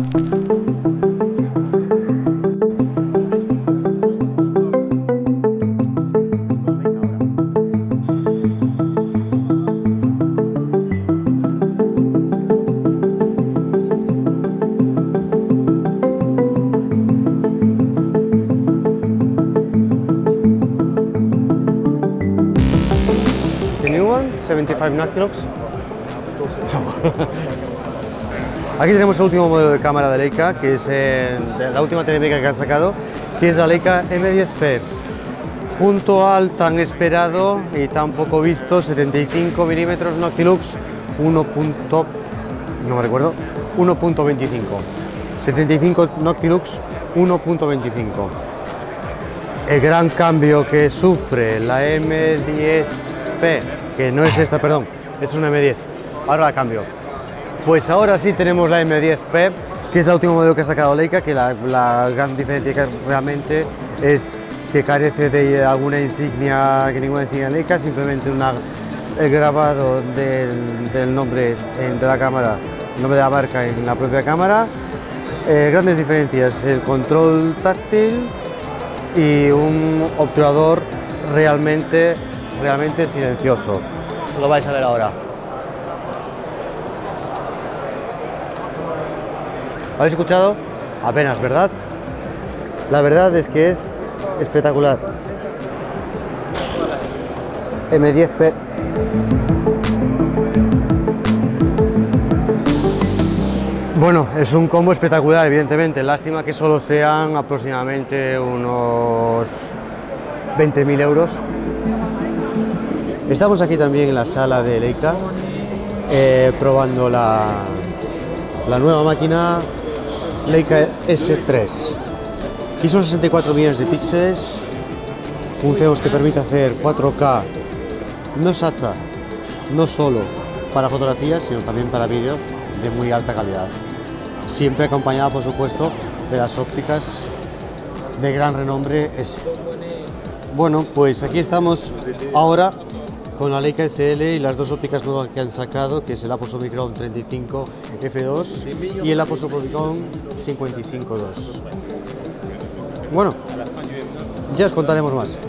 New one, 75 Noctilux. Aquí tenemos el último modelo de cámara de Leica, que es la última telemétrica que han sacado, que es la Leica M10P, junto al tan esperado y tan poco visto 75 mm Noctilux 1.25. 75 Noctilux 1.25. El gran cambio que sufre la M10P, que no es esta, perdón, esta es una M10, ahora la cambio. Pues ahora sí tenemos la M10P, que es el último modelo que ha sacado Leica, que la gran diferencia que realmente es que carece de alguna insignia, que ninguna insignia Leica, simplemente el grabado del nombre de la cámara, el nombre de la marca en la propia cámara. Grandes diferencias, el control táctil y un obturador realmente silencioso. Lo vais a ver ahora. ¿Habéis escuchado? Apenas, ¿verdad? La verdad es que es espectacular. M10P. Bueno, es un combo espectacular, evidentemente. Lástima que solo sean aproximadamente unos 20.000 euros. Estamos aquí también en la sala de Leica, probando la nueva máquina Leica S3. Aquí son 64 millones de píxeles, un CMOS que permite hacer 4K no SATA, no solo para fotografías, sino también para vídeo de muy alta calidad. Siempre acompañada, por supuesto, de las ópticas de gran renombre S. Bueno, pues aquí estamos ahora con la Leica SL y las dos ópticas nuevas que han sacado, que es el Aposo Omicron 35 F2 y el Aposo Omicron 55-2. Bueno, ya os contaremos más.